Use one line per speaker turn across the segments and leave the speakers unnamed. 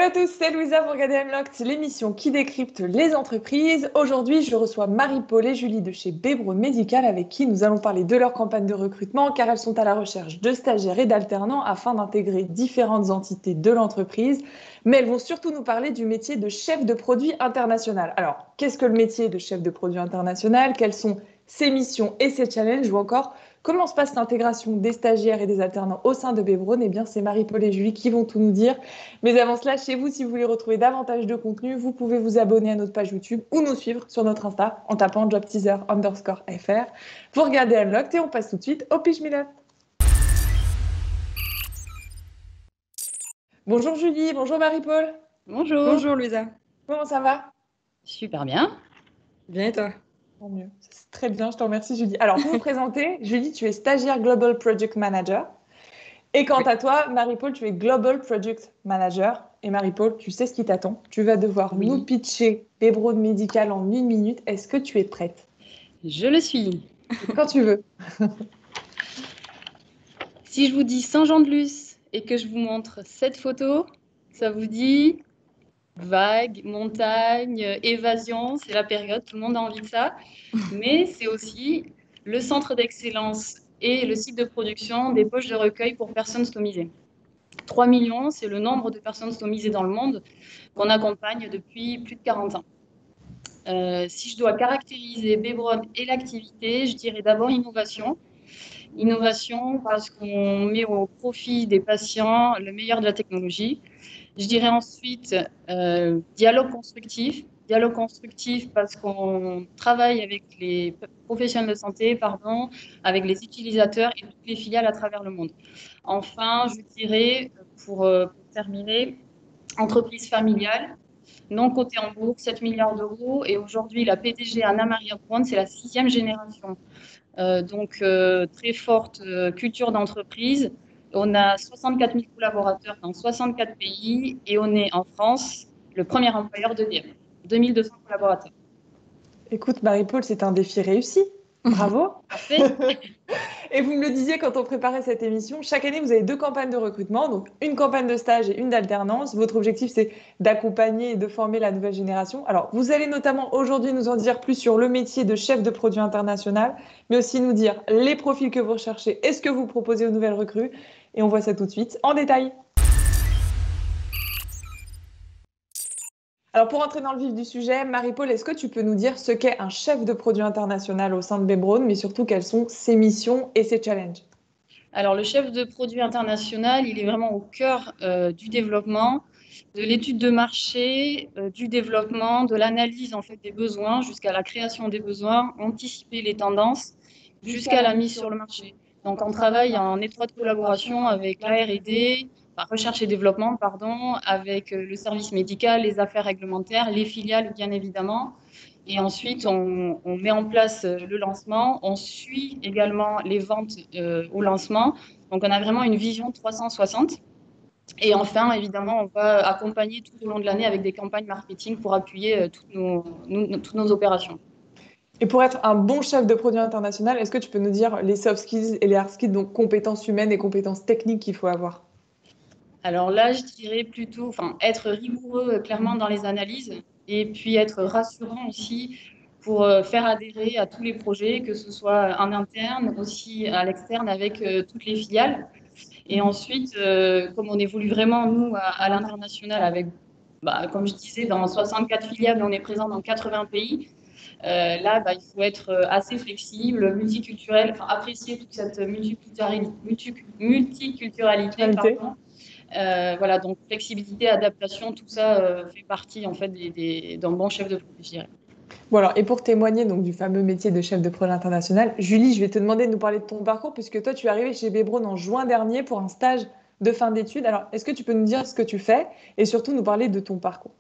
Salut à tous, c'est Louisa pour regarder Unlocked, l'émission qui décrypte les entreprises. Aujourd'hui, je reçois Marie-Paul et Julie de chez Bebro Medical avec qui nous allons parler de leur campagne de recrutement car elles sont à la recherche de stagiaires et d'alternants afin d'intégrer différentes entités de l'entreprise. Mais elles vont surtout nous parler du métier de chef de produit international. Alors, qu'est-ce que le métier de chef de produit international? Quelles sont ses missions et ses challenges ou encore comment se passe l'intégration des stagiaires et des alternants au sein de Bebro? Eh bien, c'est Marie-Paul et Julie qui vont tout nous dire. Mais avant cela, chez vous, si vous voulez retrouver davantage de contenu, vous pouvez vous abonner à notre page YouTube ou nous suivre sur notre Insta en tapant jobteaser_fr. Vous regardez Unlocked et on passe tout de suite au Pitch Me Up. Bonjour Julie, bonjour Marie-Paul.
Bonjour.
Bonjour Louisa.
Comment ça va?
Super bien.
Bien et toi?
Tant mieux. C'est très bien, je te remercie Julie. Alors, pour vous présenter, Julie, tu es stagiaire Global Project Manager. Et quant à toi, Marie-Paul, tu es Global Project Manager. Et Marie-Paul, tu sais ce qui t'attend. Tu vas devoir nous pitcher Bebro Medical en 1 minute. Est-ce que tu es prête?
Je le suis.
Quand tu veux.
Si je vous dis Saint-Jean-de-Luz et que je vous montre cette photo, ça vous dit vague, montagne, évasion, c'est la période, tout le monde a envie de ça. Mais c'est aussi le centre d'excellence et le site de production des poches de recueil pour personnes stomisées. 3 millions, c'est le nombre de personnes stomisées dans le monde qu'on accompagne depuis plus de 40 ans. Si je dois caractériser Bebron et l'activité, je dirais d'abord innovation. Innovation parce qu'on met au profit des patients le meilleur de la technologie. Je dirais ensuite dialogue constructif. Dialogue constructif parce qu'on travaille avec les professionnels de santé, avec les utilisateurs et toutes les filiales à travers le monde. Enfin, je dirais, pour terminer, entreprise familiale, non cotée en bourse, 7 milliards d'euros. Et aujourd'hui, la PDG Anna-Maria Braun, c'est la 6e génération. Donc, très forte culture d'entreprise. On a 64 000 collaborateurs dans 64 pays et on est en France le premier employeur d'EDF. 2200 collaborateurs.
Écoute, Marie-Paul, c'est un défi réussi. Bravo.
Parfait.
Et vous me le disiez quand on préparait cette émission, chaque année, vous avez 2 campagnes de recrutement, donc une campagne de stage et une d'alternance. Votre objectif, c'est d'accompagner et de former la nouvelle génération. Alors, vous allez notamment aujourd'hui nous en dire plus sur le métier de chef de produit international, mais aussi nous dire les profils que vous recherchez et ce que vous proposez aux nouvelles recrues. Et on voit ça tout de suite en détail. Alors, pour entrer dans le vif du sujet, Marie-Paul, est-ce que tu peux nous dire ce qu'est un chef de produit international au sein de Bebron, mais surtout quelles sont ses missions et ses challenges?
Alors, le chef de produit international, il est vraiment au cœur du développement, de l'étude de marché, du développement, de l'analyse en fait des besoins jusqu'à la création des besoins, anticiper les tendances jusqu'à la mise sur le marché. Donc, on travaille en étroite collaboration avec la R&D, recherche et développement, avec le service médical, les affaires réglementaires, les filiales, bien évidemment. Et ensuite, on met en place le lancement. On suit également les ventes au lancement. Donc, on a vraiment une vision 360. Et enfin, évidemment, on va accompagner tout au long de l'année avec des campagnes marketing pour appuyer toutes nos opérations.
Et pour être un bon chef de produit international, est-ce que tu peux nous dire les soft skills et les hard skills, donc compétences humaines et compétences techniques qu'il faut avoir?
Alors là, je dirais plutôt être rigoureux clairement dans les analyses et puis être rassurant aussi pour faire adhérer à tous les projets, que ce soit en interne, aussi à l'externe avec toutes les filiales. Et ensuite, comme on évolue vraiment, nous, à l'international, avec, comme je disais, dans 64 filiales, on est présent dans 80 pays. Là, il faut être assez flexible, multiculturel, apprécier toute cette multiculturalité, pardon. Voilà, donc flexibilité, adaptation, tout ça fait partie en fait d'un bon chef de produit, je dirais.
Bon alors, et pour témoigner donc du fameux métier de chef de projet international, Julie, je vais te demander de nous parler de ton parcours puisque toi, tu es arrivée chez Bebron en juin dernier pour un stage de fin d'études. Alors, est-ce que tu peux nous dire ce que tu fais et surtout nous parler de ton parcours?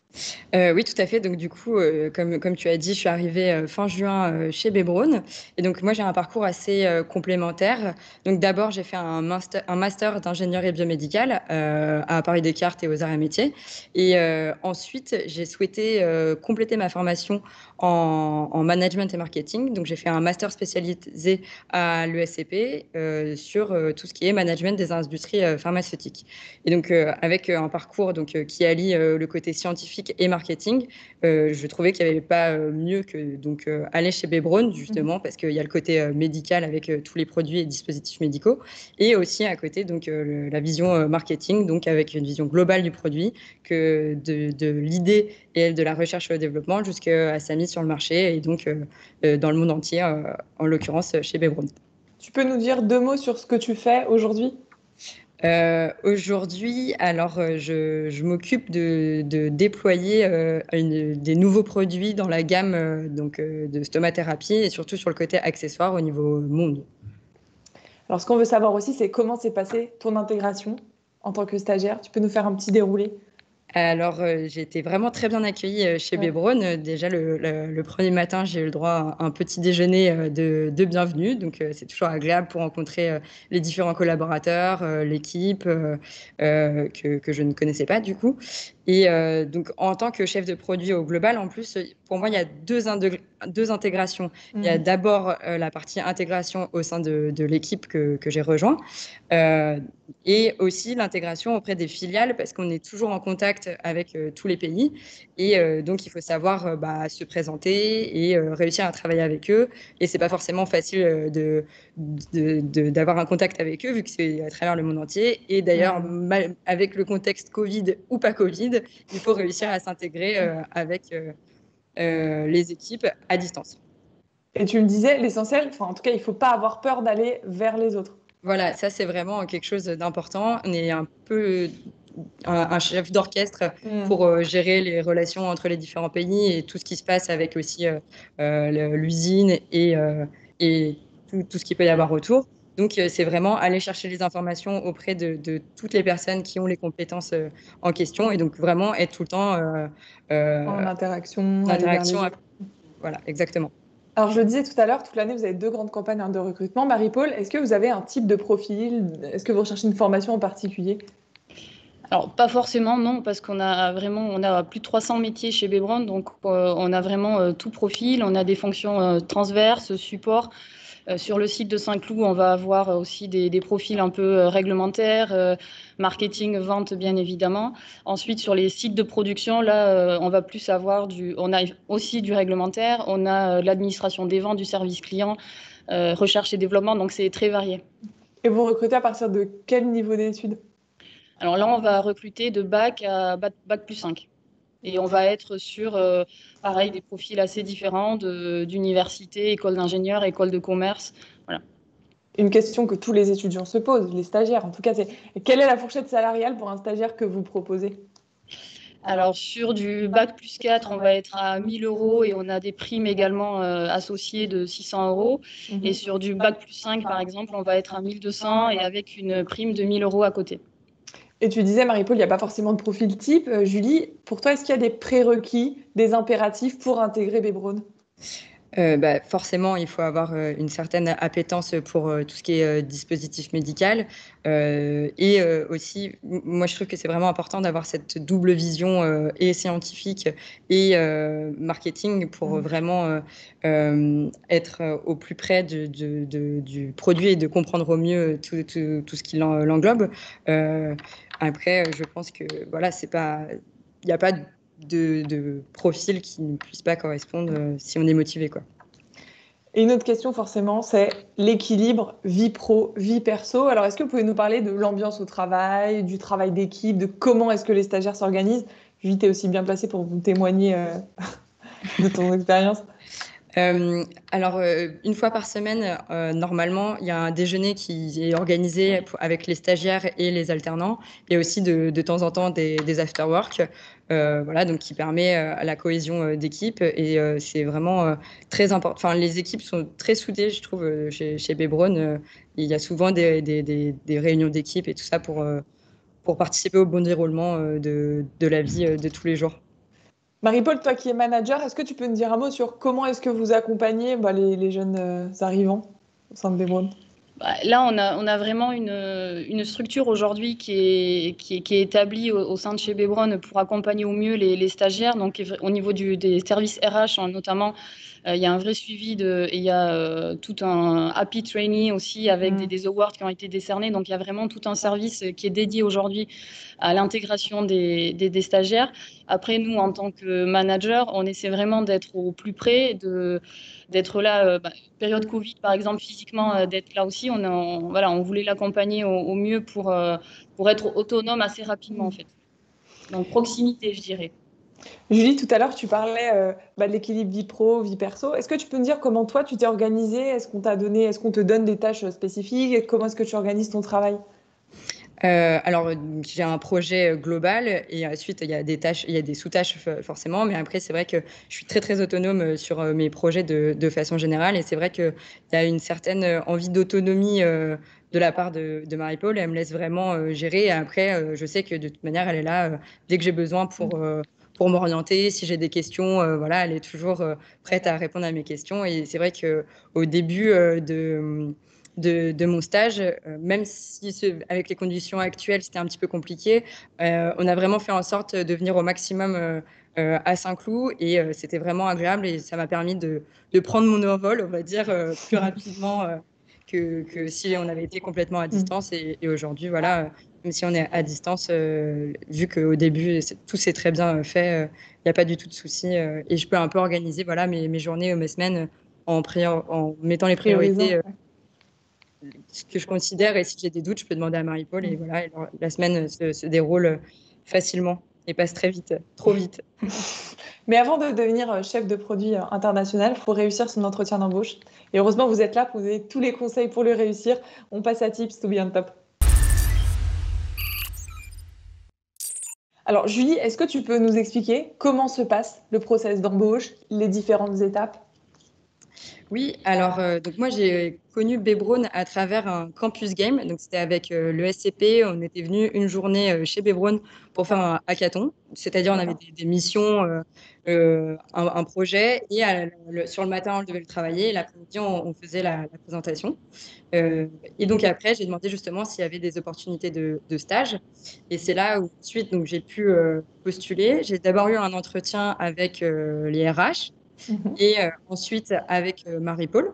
Oui, tout à fait. Donc, du coup, comme tu as dit, je suis arrivée fin juin chez Bebrown. Et donc, moi, j'ai un parcours assez complémentaire. Donc, d'abord, j'ai fait un master d'ingénierie biomédicale à Paris Descartes et aux Arts et Métiers. Et ensuite, j'ai souhaité compléter ma formation en management et marketing. Donc, j'ai fait un master spécialisé à l'ESCP sur tout ce qui est management des industries pharmaceutiques. Et donc, avec un parcours qui allie le côté scientifique et marketing, je trouvais qu'il n'y avait pas mieux que aller chez Bebrown, justement, parce qu'il y a le côté médical avec tous les produits et dispositifs médicaux, et aussi à côté la vision marketing, donc avec une vision globale du produit, que de l'idée et de la recherche et le développement jusqu'à sa mise sur le marché, et donc dans le monde entier, en l'occurrence chez Bebrown.
Tu peux nous dire 2 mots sur ce que tu fais aujourd'hui?
Aujourd'hui, alors je m'occupe de déployer des nouveaux produits dans la gamme de stomathérapie et surtout sur le côté accessoire au niveau monde.
Alors, ce qu'on veut savoir aussi, c'est comment s'est passée ton intégration en tant que stagiaire. Tu peux nous faire un petit déroulé?
Alors, j'ai été vraiment très bien accueillie chez
Ouais.
Bebrown. Déjà, le premier matin, j'ai eu le droit à un petit déjeuner de bienvenue. Donc, c'est toujours agréable pour rencontrer les différents collaborateurs, l'équipe que je ne connaissais pas du coup. Et donc, en tant que chef de produit au global, en plus, pour moi, il y a deux intégrations. Il y a d'abord la partie intégration au sein de l'équipe que j'ai rejoint. Et aussi l'intégration auprès des filiales parce qu'on est toujours en contact avec tous les pays et donc il faut savoir se présenter et réussir à travailler avec eux et c'est pas forcément facile d'avoir un contact avec eux vu que c'est à travers le monde entier et d'ailleurs avec le contexte Covid ou pas Covid il faut réussir à s'intégrer avec les équipes à distance.
Et tu me disais, l'essentiel, enfin en tout cas, il ne faut pas avoir peur d'aller vers les autres.
Voilà, ça c'est vraiment quelque chose d'important. On est un peu un chef d'orchestre pour gérer les relations entre les différents pays et tout ce qui se passe avec aussi l'usine et tout ce qu'il peut y avoir autour. Donc, c'est vraiment aller chercher les informations auprès de toutes les personnes qui ont les compétences en question et donc vraiment être tout le temps
En interaction,
en
aller vers les
interaction.
autres.
Voilà, exactement.
Alors, je le disais tout à l'heure, toute l'année, vous avez 2 grandes campagnes de recrutement. Marie-Paul, est-ce que vous avez un type de profil? Est-ce que vous recherchez une formation en particulier?
Alors, pas forcément, non, parce qu'on a vraiment, on a plus de 300 métiers chez Bebrown, donc on a vraiment tout profil. On a des fonctions transverses, support. Sur le site de Saint-Cloud, on va avoir aussi des profils un peu réglementaires, marketing, vente, bien évidemment. Ensuite, sur les sites de production, là, on va plus avoir on a aussi du réglementaire, on a l'administration des ventes, du service client, recherche et développement, donc c'est très varié.
Et vous recrutez à partir de quel niveau d'études?
Alors là, on va recruter de bac à bac plus 5. Et on va être sur, pareil, des profils assez différents d'université, école d'ingénieur, école de commerce. Voilà.
Une question que tous les étudiants se posent, les stagiaires en tout cas, c'est quelle est la fourchette salariale pour un stagiaire que vous proposez?
Alors, sur du bac plus 4, on va être à 1 000 € et on a des primes également associées de 600 €. Et sur du bac plus 5, par exemple, on va être à 1 200 et avec une prime de 1 000 € à côté.
Et tu disais, Marie-Paul, il n'y a pas forcément de profil type. Julie, pour toi, est-ce qu'il y a des prérequis, des impératifs pour intégrer Bebrown?
Forcément, il faut avoir une certaine appétence pour tout ce qui est dispositif médical. Et aussi, moi, je trouve que c'est vraiment important d'avoir cette double vision et scientifique et marketing pour vraiment être au plus près du produit et de comprendre au mieux tout ce qui l'englobe. Après, je pense que voilà, c'est pas, il n'y a pas de profil qui ne puisse pas correspondre si on est motivé, quoi.
Et une autre question, forcément, c'est l'équilibre vie pro, vie perso. Alors, est-ce que vous pouvez nous parler de l'ambiance au travail, du travail d'équipe, de comment est-ce que les stagiaires s'organisent? Julie, tu es aussi bien placée pour vous témoigner de ton expérience.
Alors, une fois par semaine, normalement, il y a un déjeuner qui est organisé avec les stagiaires et les alternants, et aussi de temps en temps des after-work, voilà, donc qui permet la cohésion d'équipe. Et c'est vraiment très important. Enfin, les équipes sont très soudées, je trouve, chez Bebrown. Il y a souvent des réunions d'équipe et tout ça pour participer au bon déroulement de la vie de tous les jours.
Marie-Paul, toi qui es manager, est-ce que tu peux nous dire un mot sur comment est-ce que vous accompagnez les jeunes arrivants au sein de Bebron?
Là, on a vraiment une structure aujourd'hui qui est établie au sein de chez Bebron pour accompagner au mieux les stagiaires. Donc, au niveau des services RH, notamment, il y a un vrai suivi et il y a tout un happy training aussi avec des awards qui ont été décernés. Donc, il y a vraiment tout un service qui est dédié aujourd'hui à l'intégration des stagiaires. Après, nous, en tant que manager, on essaie vraiment d'être au plus près, d'être là, période Covid, par exemple, physiquement, d'être là aussi. Voilà, on voulait l'accompagner au mieux pour être autonome assez rapidement, en fait. Donc, proximité, je dirais.
Julie, tout à l'heure, tu parlais de l'équilibre vie pro, vie perso. Est-ce que tu peux me dire comment toi, tu t'es organisée? Est-ce qu'on te donne des tâches spécifiques? Comment est-ce que tu organises ton travail?
Alors, j'ai un projet global et ensuite, il y a des tâches, il y a des sous-tâches forcément, mais après, c'est vrai que je suis très, très autonome sur mes projets de façon générale et c'est vrai qu'il y a une certaine envie d'autonomie de la part de Marie-Paul. Elle me laisse vraiment gérer et après, je sais que de toute manière, elle est là dès que j'ai besoin pour m'orienter. Si j'ai des questions, voilà, elle est toujours prête à répondre à mes questions et c'est vrai qu'au début de mon stage, même si avec les conditions actuelles, c'était un petit peu compliqué, on a vraiment fait en sorte de venir au maximum à Saint-Cloud et c'était vraiment agréable et ça m'a permis de prendre mon envol, on va dire, plus rapidement que si on avait été complètement à distance. Et aujourd'hui, voilà, même si on est à distance, vu qu'au début, tout s'est très bien fait, il n'y a pas du tout de souci et je peux un peu organiser voilà, mes journées ou mes semaines en mettant les priorités ce que je considère, et si j'ai des doutes, je peux demander à Marie-Paul, et voilà, et la semaine se déroule facilement et passe très vite, trop vite.
Mais avant de devenir chef de produit international, il faut réussir son entretien d'embauche. Et heureusement, vous êtes là pour vous donner tous les conseils pour le réussir. On passe à Tips to be on top. Alors, Julie, est-ce que tu peux nous expliquer comment se passe le process d'embauche, les différentes étapes?
Oui, alors donc moi j'ai connu Bebron à travers un campus game. Donc c'était avec le SCP. On était venu une journée chez Bebron pour faire un hackathon. C'est-à-dire on avait des missions, un projet et sur le matin on devait le travailler et l'après-midi on faisait la présentation. Et donc après j'ai demandé justement s'il y avait des opportunités de stage et c'est là où ensuite donc j'ai pu postuler. J'ai d'abord eu un entretien avec les RH. Et ensuite avec Marie-Paul.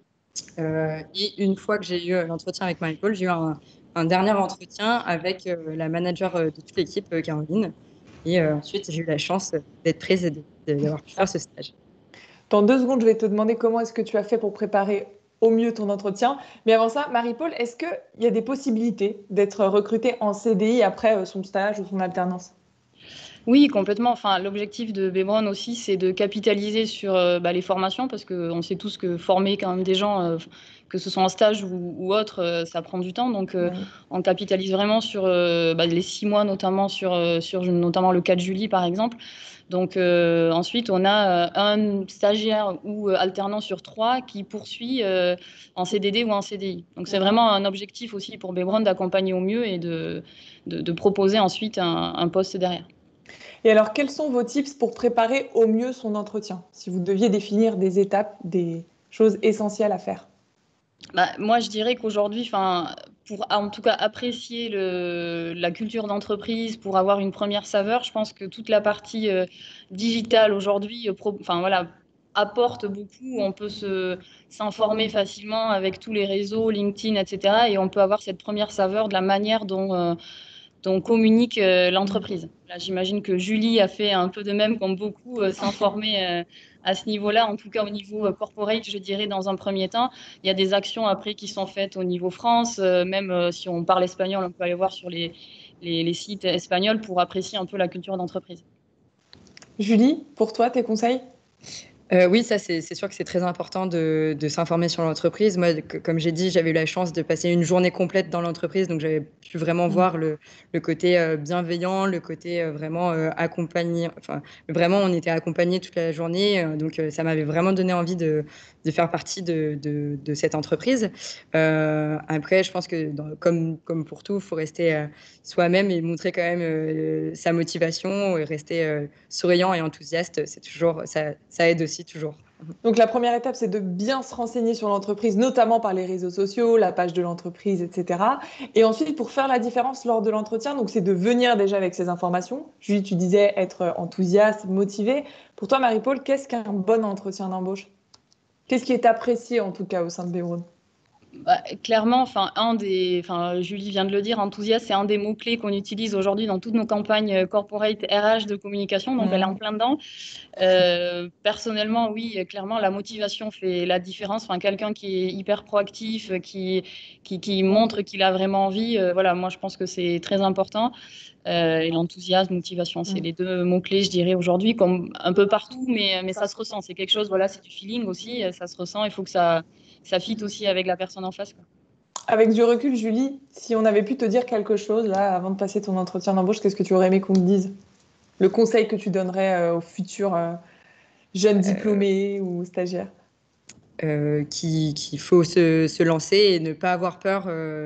Et une fois que j'ai eu l'entretien avec Marie-Paul, j'ai eu un dernier entretien avec la manager de toute l'équipe, Caroline. Et ensuite, j'ai eu la chance d'être prise et d'avoir pu faire ce stage.
Dans 2 secondes, je vais te demander comment est-ce que tu as fait pour préparer au mieux ton entretien. Mais avant ça, Marie-Paul, est-ce qu'il y a des possibilités d'être recrutée en CDI après son stage ou son alternance?
Oui, complètement. Enfin, l'objectif de Bebron aussi, c'est de capitaliser sur les formations, parce qu'on sait tous que former quand même des gens, que ce soit en stage ou autre, ça prend du temps. Donc,
Oui.
on capitalise vraiment sur les 6 mois, notamment sur notamment le cas de Julie, par exemple. Donc, ensuite, on a un stagiaire ou alternant sur 3 qui poursuit en CDD ou en CDI. Donc, c'est vraiment un objectif aussi pour Bebron d'accompagner au mieux et de proposer ensuite un poste derrière.
Et alors, quels sont vos tips pour préparer au mieux son entretien, si vous deviez définir des étapes, des choses essentielles à faire?
Moi, je dirais qu'aujourd'hui, pour en tout cas apprécier la culture d'entreprise, pour avoir une première saveur, je pense que toute la partie digitale aujourd'hui, voilà, apporte beaucoup. On peut s'informer facilement avec tous les réseaux, LinkedIn, etc. Et on peut avoir cette première saveur de la manière dont communique l'entreprise. Là, j'imagine que Julie a fait un peu de même, comme beaucoup, s'informer à ce niveau-là, en tout cas au niveau corporate, je dirais, dans un premier temps. Il y a des actions après qui sont faites au niveau France, même si on parle espagnol, on peut aller voir sur les sites espagnols pour apprécier un peu la culture d'entreprise.
Julie, pour toi, tes conseils?
Oui, ça, c'est sûr que c'est très important de s'informer sur l'entreprise. Moi, comme j'ai dit, j'avais eu la chance de passer une journée complète dans l'entreprise, donc j'avais pu vraiment voir le côté bienveillant, le côté vraiment accompagné. Enfin, vraiment, on était accompagnés toute la journée, donc ça m'avait vraiment donné envie de faire partie de cette entreprise. Après, je pense que comme pour tout, il faut rester soi-même et montrer quand même sa motivation et rester souriant et enthousiaste. C'est toujours, ça aide aussi toujours.
Donc la première étape, c'est de bien se renseigner sur l'entreprise, notamment par les réseaux sociaux, la page de l'entreprise, etc. Et ensuite, pour faire la différence lors de l'entretien, donc c'est de venir déjà avec ces informations. Julie, tu disais être enthousiaste, motivé. Pour toi, Marie-Paul, qu'est-ce qu'un bon entretien d'embauche? Qu'est-ce qui est apprécié en tout cas au sein de Béron?
Bah, clairement, Julie vient de le dire, enthousiaste, c'est un des mots-clés qu'on utilise aujourd'hui dans toutes nos campagnes corporate RH de communication, donc elle est en plein dedans. Personnellement, oui, clairement, la motivation fait la différence. Enfin, quelqu'un qui est hyper proactif, qui montre qu'il a vraiment envie, voilà, moi je pense que c'est très important. Et l'enthousiasme, motivation, c'est les deux mots-clés, je dirais, aujourd'hui, comme un peu partout, mais ça se ressent. C'est quelque chose, voilà, c'est du feeling aussi, ça se ressent, il faut que ça fit aussi avec la personne en face, quoi.
Avec du recul, Julie, si on avait pu te dire quelque chose là avant de passer ton entretien d'embauche, qu'est-ce que tu aurais aimé qu'on te dise? Le conseil que tu donnerais aux futurs jeunes diplômés ou stagiaires?
Qu'il faut se lancer et ne pas avoir peur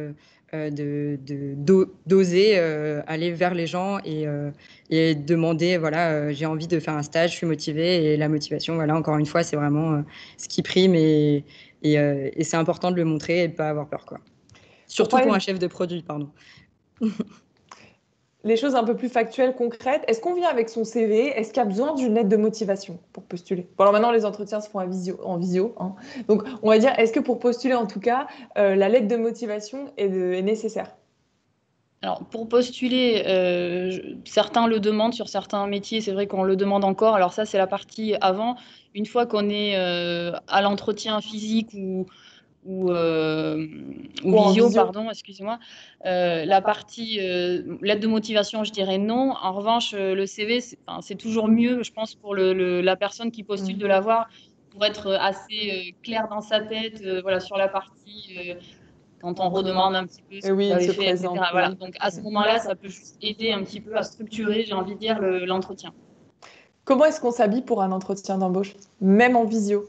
d'oser aller vers les gens et demander, voilà, j'ai envie de faire un stage, je suis motivée. Et la motivation, voilà, encore une fois, c'est vraiment ce qui prime et c'est important de le montrer et de ne pas avoir peur, quoi. Surtout pour un chef de produit, pardon.
Les choses un peu plus factuelles, concrètes. Est-ce qu'on vient avec son CV? Est-ce qu'il y a besoin d'une lettre de motivation pour postuler? Bon, alors maintenant, les entretiens se font en visio, hein. Donc, on va dire, est-ce que pour postuler, en tout cas, la lettre de motivation est nécessaire?
Alors, pour postuler, certains le demandent sur certains métiers, c'est vrai qu'on le demande encore. Alors ça, c'est la partie avant. Une fois qu'on est à l'entretien physique ou
Ou en
visio,
visio?
pardon, excusez-moi. La partie lettre de motivation, je dirais non. En revanche, le CV, c'est toujours mieux, je pense, pour la personne qui postule de l'avoir, pour être assez clair dans sa tête, voilà, sur la partie quand on redemande un petit peu ce
Et
que vous
oui, il
avez
se
fait,
présente.
etc. Voilà. Donc à ce moment-là, ça peut juste aider un petit peu à structurer, j'ai envie de dire, l'entretien.
Comment est-ce qu'on s'habille pour un entretien d'embauche? Même en visio?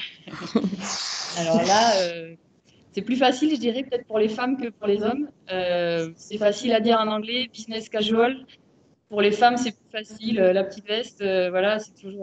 Alors là, c'est plus facile, je dirais, peut-être pour les femmes que pour les hommes. C'est facile à dire en anglais, business casual. Pour les femmes, c'est plus facile, la petite veste, voilà,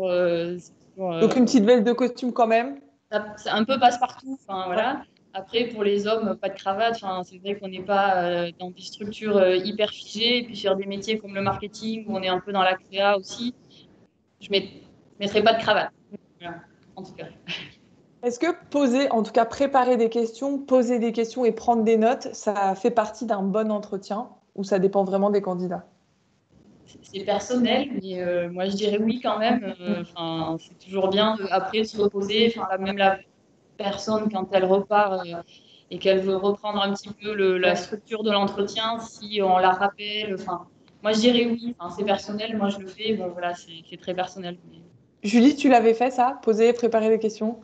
Donc, une petite veste de costume quand même?
c'est un peu passe-partout. Enfin, voilà. Après, pour les hommes, pas de cravate. Enfin, c'est vrai qu'on n'est pas dans des structures hyper figées. Et puis sur des métiers comme le marketing, où on est un peu dans la créa aussi, je ne mettrai pas de cravate. Voilà, en tout cas.
Est-ce que poser, en tout cas préparer des questions, poser des questions et prendre des notes, ça fait partie d'un bon entretien ou ça dépend vraiment des candidats?
C'est personnel, mais moi je dirais oui quand même. Enfin, c'est toujours bien après de se reposer. Enfin, même la personne, quand elle repart et qu'elle veut reprendre un petit peu la structure de l'entretien, si on la rappelle. Enfin, moi je dirais oui. Enfin, c'est personnel, moi je le fais. Bon, voilà, c'est très personnel.
Julie, tu l'avais fait ça? Poser, préparer des questions?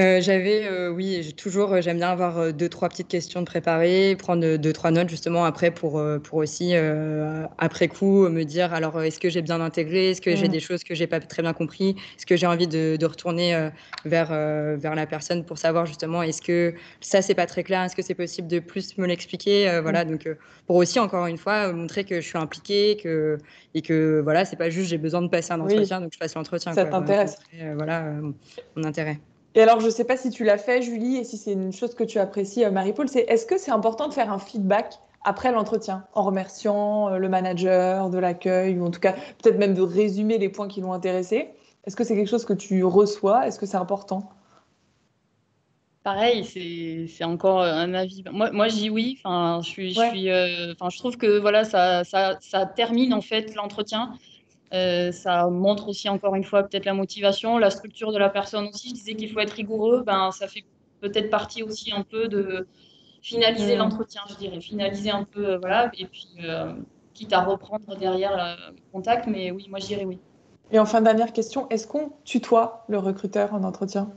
Oui, j'aime bien avoir deux, trois petites questions de préparer, prendre deux, trois notes justement après pour aussi, après coup, me dire alors est-ce que j'ai bien intégré, est-ce que j'ai des choses que j'ai pas très bien compris, est-ce que j'ai envie de retourner vers la personne pour savoir justement est-ce que ça c'est pas très clair, est-ce que c'est possible de plus me l'expliquer, voilà, donc pour aussi encore une fois montrer que je suis impliquée, et que voilà, c'est pas juste j'ai besoin de passer un entretien, donc je passe l'entretien,
ça
quoi, vraiment
t'intéresse.
montrer, voilà, mon intérêt.
Et alors, je ne sais pas si tu l'as fait, Julie, et si c'est une chose que tu apprécies, Marie-Paul, c'est est-ce que c'est important de faire un feedback après l'entretien, en remerciant le manager de l'accueil, ou en tout cas, peut-être même de résumer les points qui l'ont intéressé? Est-ce que c'est quelque chose que tu reçois? Est-ce que c'est important?
Pareil, c'est encore un avis. Moi, je dis oui. Enfin, je trouve que voilà, ça termine en fait l'entretien. Ça montre aussi encore une fois peut-être la motivation, la structure de la personne aussi. Je disais qu'il faut être rigoureux. Ben, ça fait peut-être partie aussi un peu de finaliser l'entretien, je dirais. Finaliser un peu, voilà. Et puis, quitte à reprendre derrière le contact. Mais oui, moi, je dirais oui.
Et enfin, dernière question, est-ce qu'on tutoie le recruteur en entretien?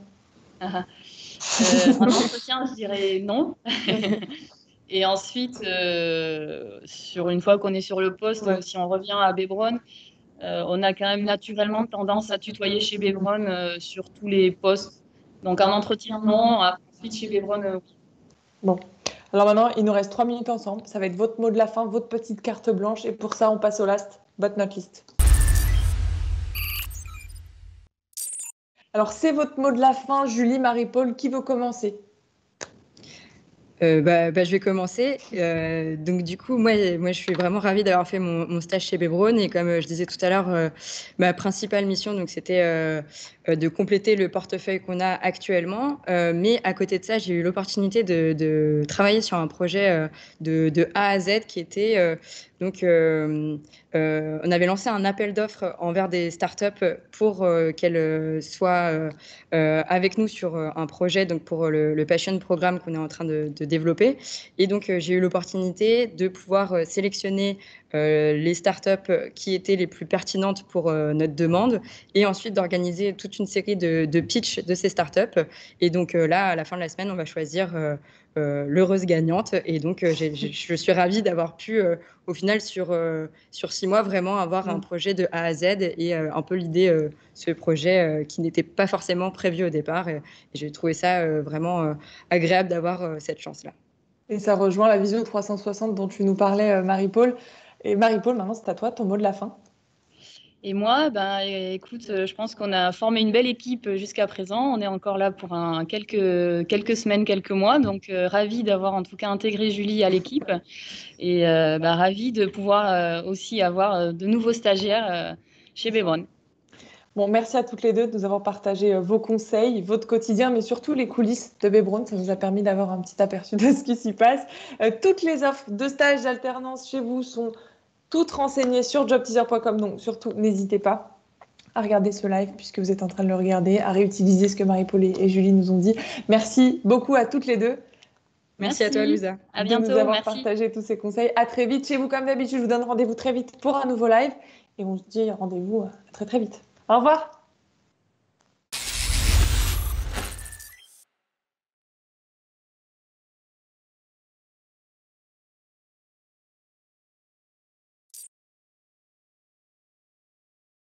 En entretien, je dirais non. Et ensuite, sur une fois qu'on est sur le poste,
Ouais.
si on revient à Bebron, on a quand même naturellement tendance à tutoyer chez Bebron sur tous les postes. Donc en entretien, non. Ensuite, chez Bebron, oui.
Bon. Alors maintenant, il nous reste 3 minutes ensemble. Ça va être votre mot de la fin, votre petite carte blanche. Et pour ça, on passe au last but not least. Alors, c'est votre mot de la fin, Julie, Marie-Paul. Qui veut commencer?
Je vais commencer. Donc du coup, moi, je suis vraiment ravie d'avoir fait mon stage chez Bebron et comme je disais tout à l'heure, ma principale mission, donc c'était de compléter le portefeuille qu'on a actuellement. Mais à côté de ça, j'ai eu l'opportunité de travailler sur un projet de A à Z qui était on avait lancé un appel d'offres envers des startups pour qu'elles soient avec nous sur un projet donc pour le Passion Programme qu'on est en train de développer. Et donc, j'ai eu l'opportunité de pouvoir sélectionner les startups qui étaient les plus pertinentes pour notre demande et ensuite d'organiser toute une série de pitchs de ces startups. Et donc là, à la fin de la semaine, on va choisir l'heureuse gagnante. Et donc, je suis ravie d'avoir pu, au final, sur 6 mois, vraiment avoir un projet de A à Z et un peu l'idée, ce projet qui n'était pas forcément prévu au départ. Et j'ai trouvé ça vraiment agréable d'avoir cette chance-là.
Et ça rejoint la vision 360 dont tu nous parlais, Marie-Paul. Et Marie-Paul, maintenant, c'est à toi, ton mot de la fin.
Et moi, ben, écoute, je pense qu'on a formé une belle équipe jusqu'à présent. On est encore là pour quelques semaines, quelques mois. Donc, ravie d'avoir en tout cas intégré Julie à l'équipe. Et ravie de pouvoir aussi avoir de nouveaux stagiaires chez Bebron.
Bon, merci à toutes les deux de nous avoir partagé vos conseils, votre quotidien, mais surtout les coulisses de Bebron. Ça nous a permis d'avoir un petit aperçu de ce qui s'y passe. Toutes les offres de stage d'alternance chez vous sont toutes renseignées sur jobteaser.com. Donc, surtout, n'hésitez pas à regarder ce live puisque vous êtes en train de le regarder, à réutiliser ce que Marie-Paul et Julie nous ont dit. Merci beaucoup à toutes les deux.
Merci à toi, Louisa.
À
De
bientôt.
nous avoir
Merci.
partagé tous ces conseils. À très vite chez vous, comme d'habitude. Je vous donne rendez-vous très vite pour un nouveau live. Et on se dit rendez-vous à très très vite. Au revoir.